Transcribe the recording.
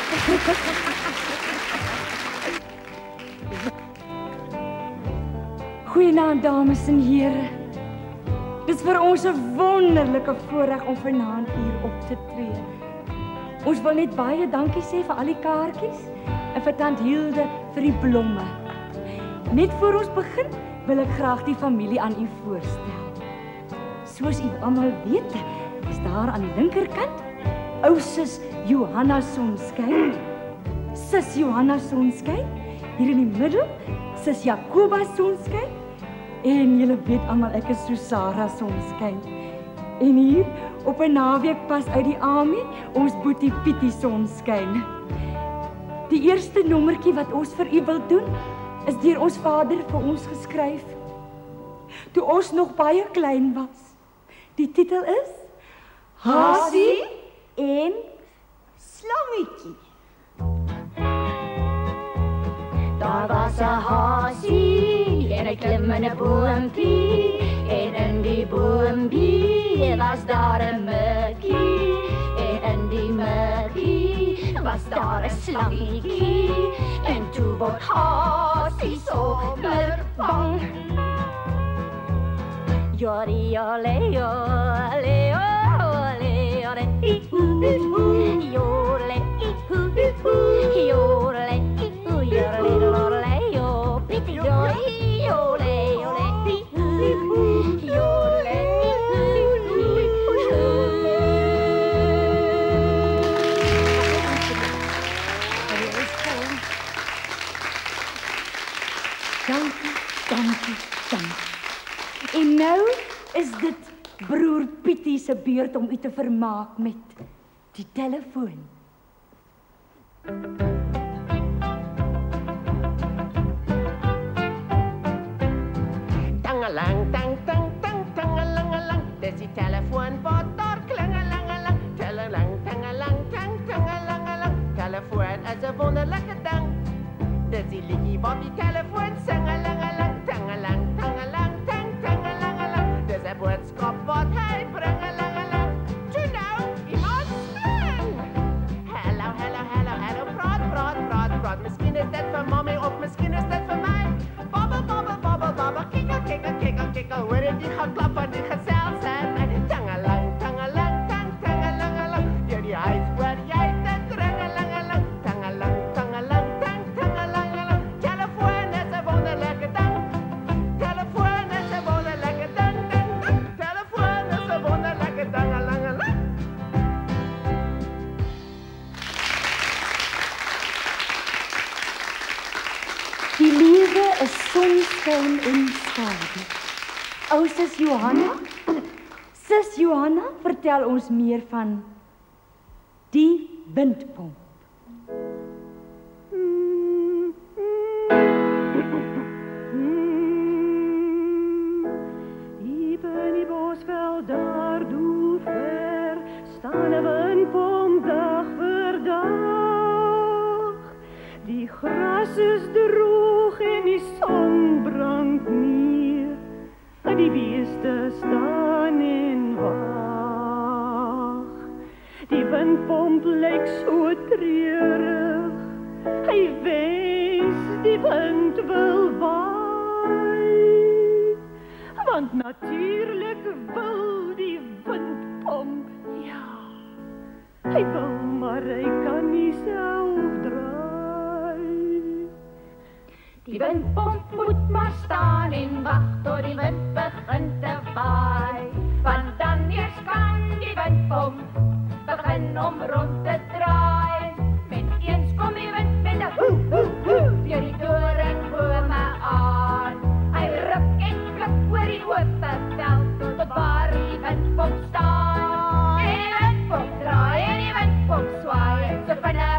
Goeienaand, dames en heren. Dit is vir ons 'n wonderlike voorreg om vanaand hier op te tree. Ons wil net baie dankie sê vir al die kaartjies en vir Tant Hilde vir die blomme. Net voor ons begin wil ek graag die familie aan u voorstel. Soos u almal weet, is daar aan die linkerkant ou sis Johanna Sonskyn, sis Johanna Sonskyn, hier in die middel sis Jacoba Sonskyn, en julle weet almal ek is Sarah Sonskyn. En hier op 'n naweek pas uit die Ami, ons boetie Pietie Sonskyn. Die eerste nommertjie wat ons vir u wil doen, is deur ons vader vir ons geskryf. Toe ons nog baie klein was. Die titel is Hasie en Slangetjie. Daar was 'n hasie en hy klim in 'n boompie, en in die boompie was daar 'n muggie, en in die muggie was daar 'n slangetjie, en toe word hasie sommer bang. Jolly, jolly, jolly, jolly, jolly, jolly, jolly, Dankie. En nou is dit broer Pietie se beurt om u te vermaak met die telefoon. Tangelang, tang, tang, tang, tangelangelang. Dis die telefoon wat daar klingelangelang. Telelang, tangelang, tang, tangelangelang. Telefoon is 'n wonderlike ding. Dis die liedjie wat die telefoon singelangelang. Tangelang, tangelang, tang, tangelangelang. Dis 'n boodskap wat hy bringelangelang. Toe nou, iemand spring. Hallo, hallo, hallo, hallo, praat, praat, praat, praat. Miskien is dit vir mommy of miskien is dit vir my. Babbel, babbel, babbel, babbel, kikkel, kikkel, kikkel, kikkel. Hoor dit die geklap en die geselsheid. Tangelang, tangelang, tang, tangelangelang. Jy die huis waar jy dit ringelangelang. Tangelang, tangelang, tang, tangelangelang. Telefoon is 'n wonderlike ding. Telefoon is 'n wonderlike ding, ding, ding. Telefoon is 'n wonderlike ding, langelang. Die lewe is sonskyn en skadu. Ou sis Johanna? Sis Johanna, vertel ons meer van die windpomp. Hier in die bosveld daar doe ver, staan 'n windpomp dag vir dag. Die gras is droog en die son brand neer. Die beeste staan en wag. Die windpomp lyk so treurig. Hy wens die wind wil waai. Want natuurlik wil die windpomp, ja. Hy wil, maar hy kan nie self draai. Die windpomp moet maar staan en wag tot die wind begin te waai. Want dan eers kan die windpomp begin om rond te draai. Met eens kom die wind met 'n hoe, hoe, hoe deur die doringbome aan. Hy ruk en klip oor die oop veld tot waar die windpomp staan. En die windpomp draai en die windpomp swaai, so vinnig